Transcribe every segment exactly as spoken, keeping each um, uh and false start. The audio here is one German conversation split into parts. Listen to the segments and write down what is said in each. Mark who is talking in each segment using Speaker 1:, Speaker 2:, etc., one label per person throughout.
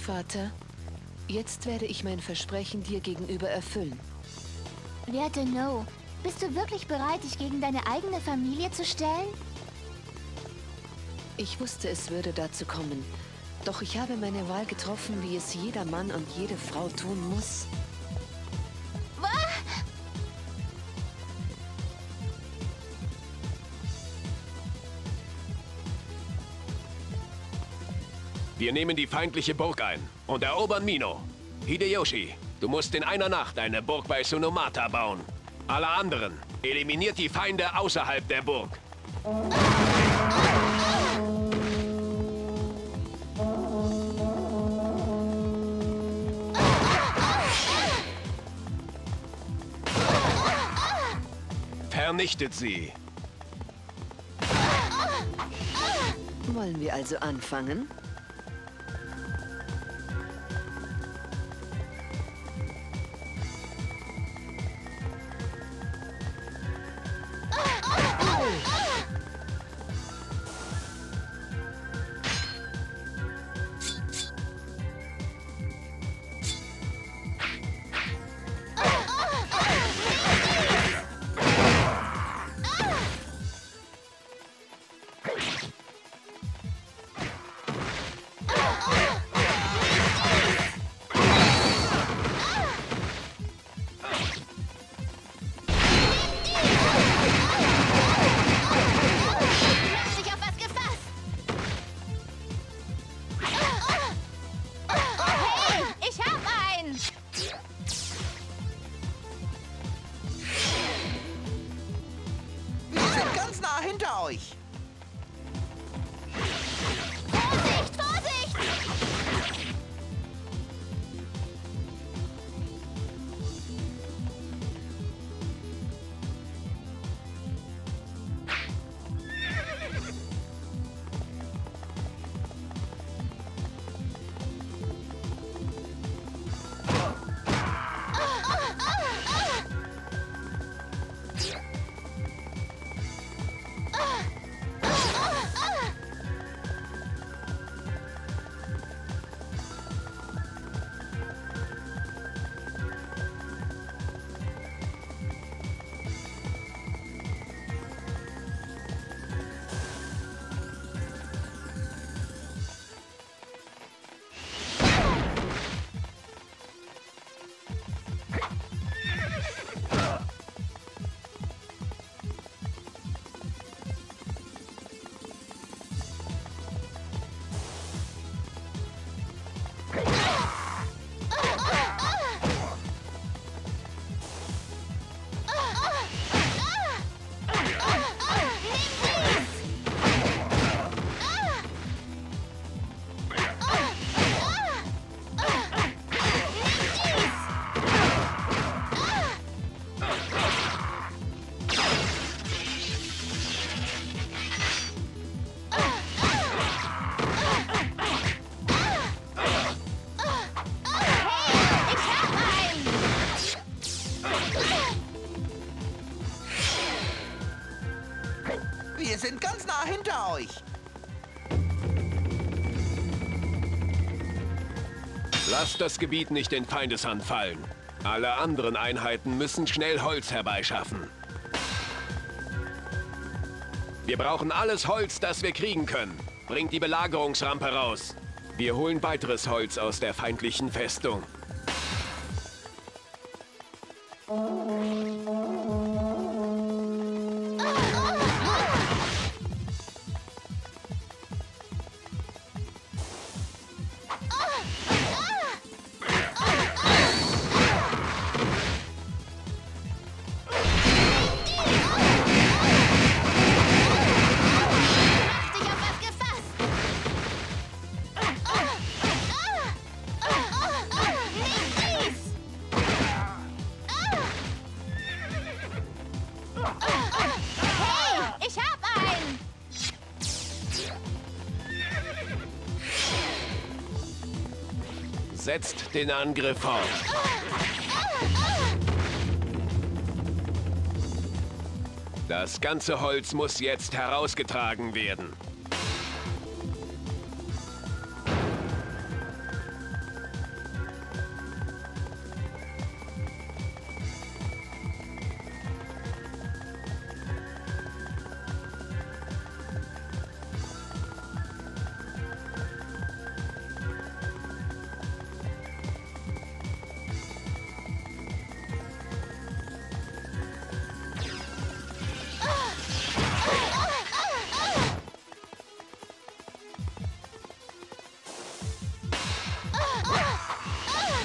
Speaker 1: Vater, jetzt werde ich mein Versprechen dir gegenüber erfüllen.
Speaker 2: Werte No, bist du wirklich bereit, dich gegen deine eigene Familie zu stellen?
Speaker 1: Ich wusste, es würde dazu kommen. Doch ich habe meine Wahl getroffen, wie es jeder Mann und jede Frau tun muss.
Speaker 3: Wir nehmen die feindliche Burg ein und erobern Mino. Hideyoshi, du musst in einer Nacht eine Burg bei Tsunomata bauen. Alle anderen, eliminiert die Feinde außerhalb der Burg. Vernichtet sie.
Speaker 1: Wollen wir also anfangen?
Speaker 4: Hinter euch!
Speaker 2: Vorsicht, Vorsicht!
Speaker 4: Wir sind ganz nah hinter euch.
Speaker 3: Lasst das Gebiet nicht in Feindeshand fallen. Alle anderen Einheiten müssen schnell Holz herbeischaffen. Wir brauchen alles Holz, das wir kriegen können. Bringt die Belagerungsrampe raus. Wir holen weiteres Holz aus der feindlichen Festung. Setzt den Angriff fort. Das ganze Holz muss jetzt herausgetragen werden.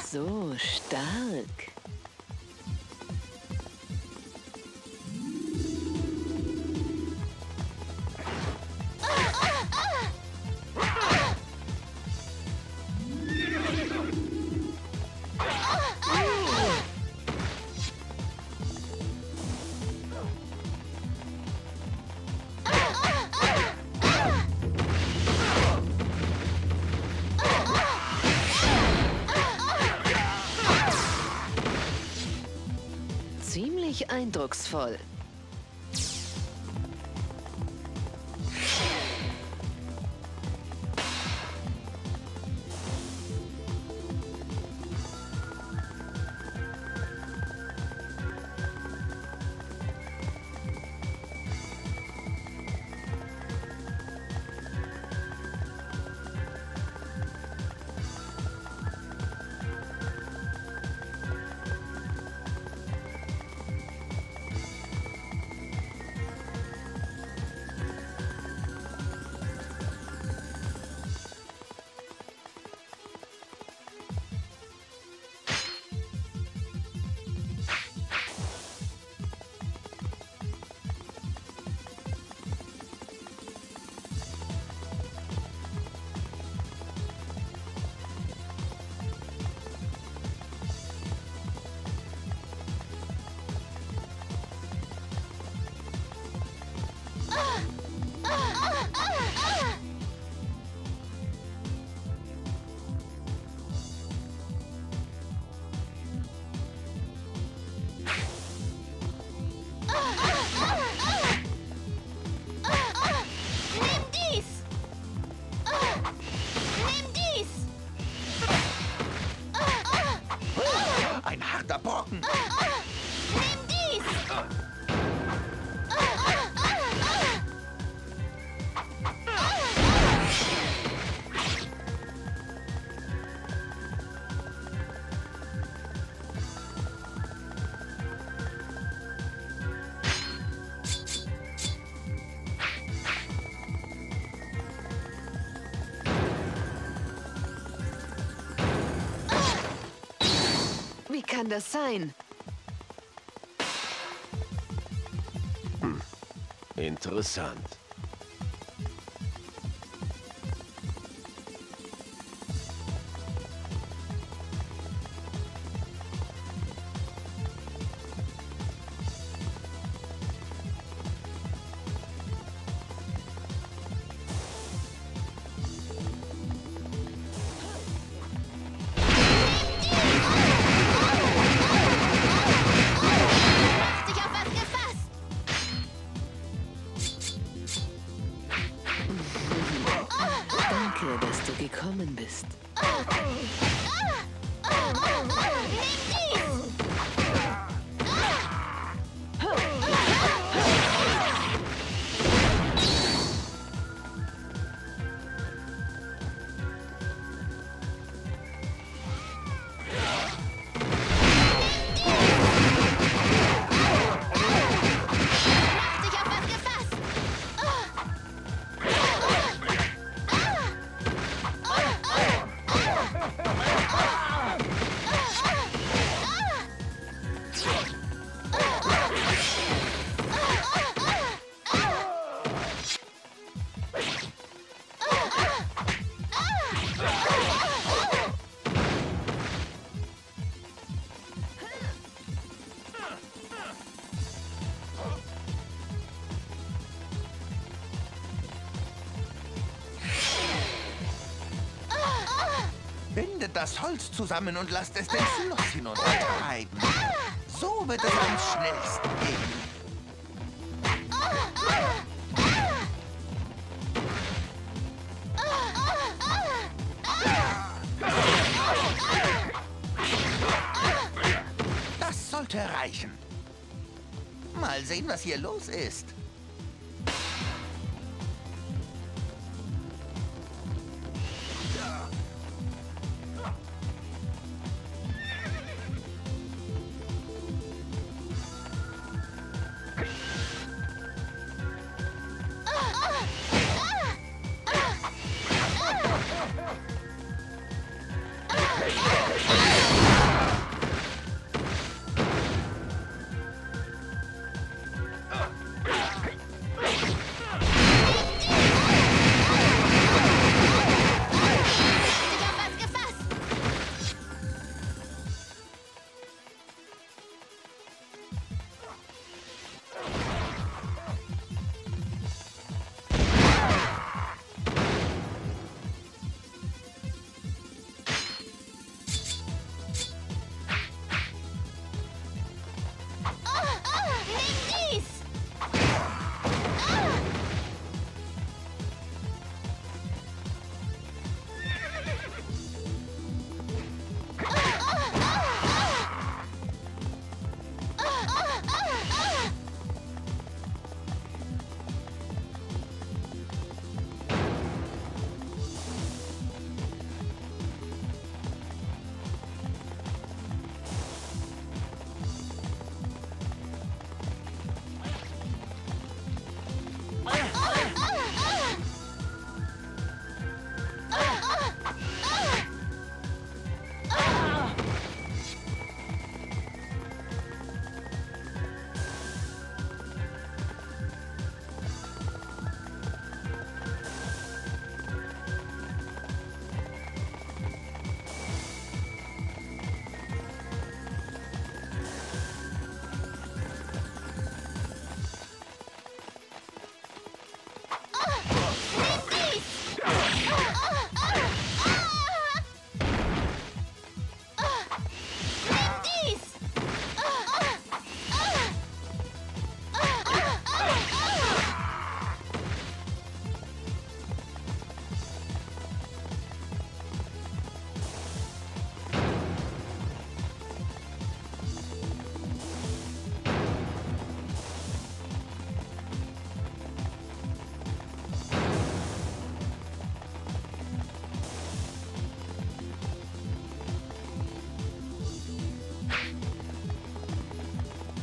Speaker 1: So stark. Ziemlich eindrucksvoll.
Speaker 4: Ein harter Brocken.
Speaker 2: Nimm dies!
Speaker 1: Wie kann das sein?
Speaker 3: Interessant.
Speaker 2: Dich auf was gefasst!
Speaker 1: Danke, dass du gekommen bist.
Speaker 2: Nimm dies! Mach dich auf was gefasst!
Speaker 4: Bindet das Holz zusammen und lasst es den Fluss hinuntertreiben. So wird es am schnellsten gehen. Das sollte reichen. Mal sehen, was hier los ist.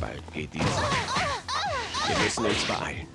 Speaker 3: Bald geht die Sonne. Wir müssen uns beeilen.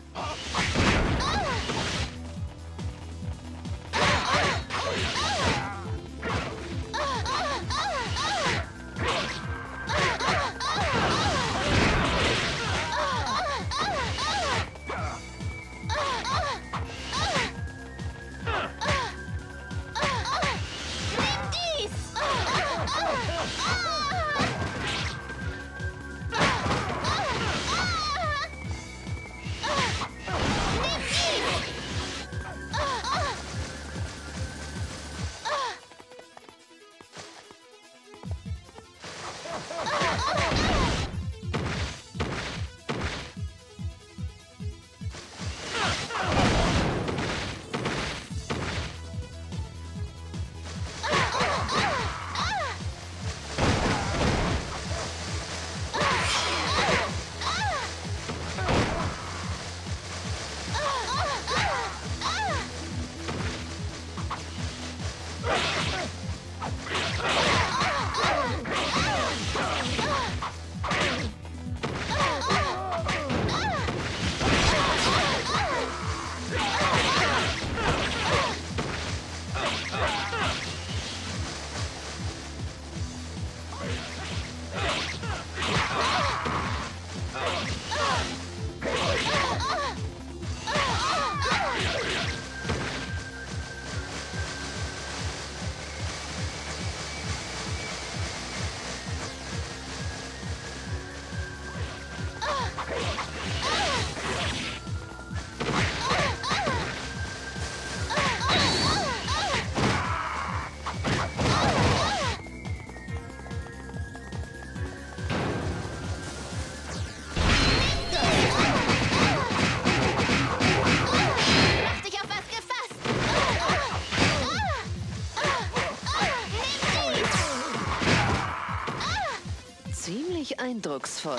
Speaker 1: Ziemlich eindrucksvoll.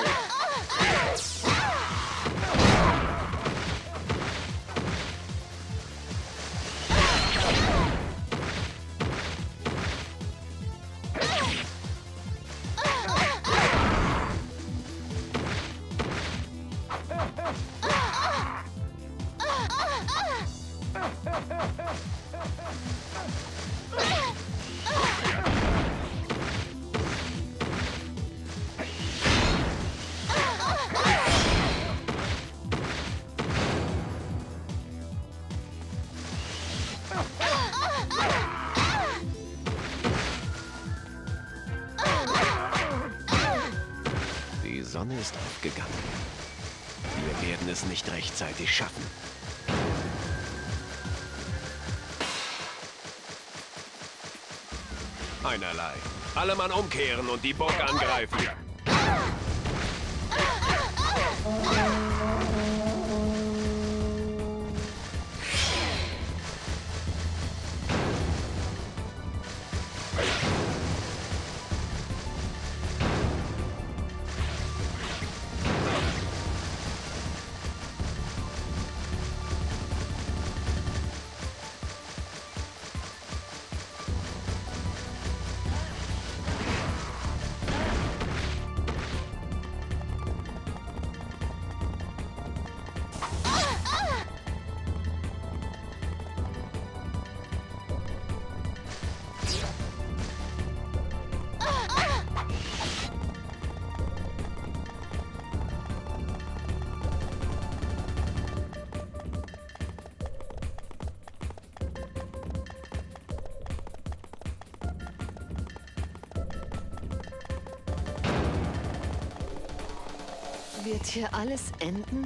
Speaker 3: Die Sonne ist aufgegangen. Wir werden es nicht rechtzeitig schaffen. Einerlei. Alle Mann umkehren und die Burg angreifen.
Speaker 1: Wird hier alles enden?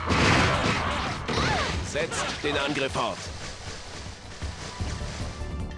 Speaker 3: Setzt den Angriff fort.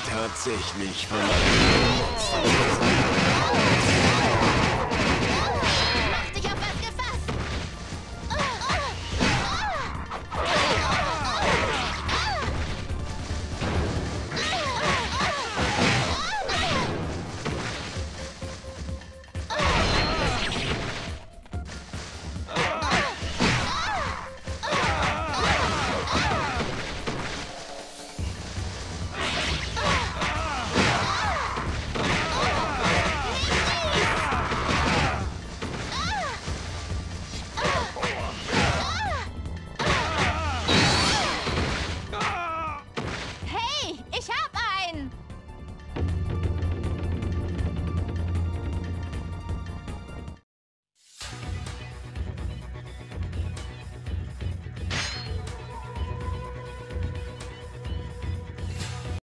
Speaker 3: tatsächlich von